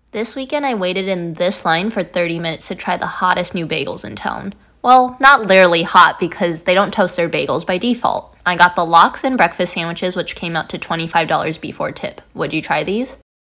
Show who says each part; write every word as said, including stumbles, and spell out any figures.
Speaker 1: This weekend I waited in this line for thirty minutes to try the hottest new bagels in town. Well, not literally hot because they don't toast their bagels by default. I got the lox and breakfast sandwiches, which came out to twenty-five dollars before tip. Would you try these?